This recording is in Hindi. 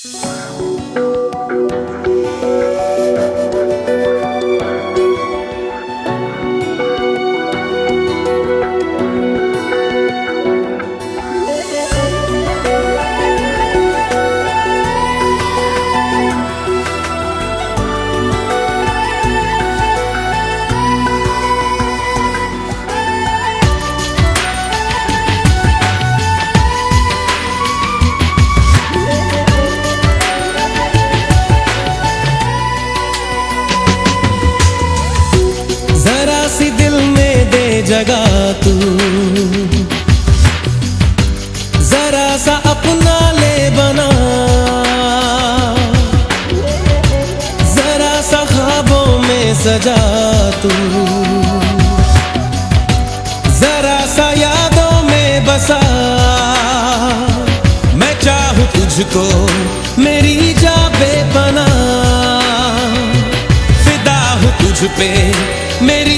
जगह तू जरा सा अपना ले बना, जरा सा ख्वाबों में सजा तू, जरा सा यादों में बसा। मैं चाहूं तुझको मेरी जा बेपनाह, फिदा हूं तुझ पे मेरी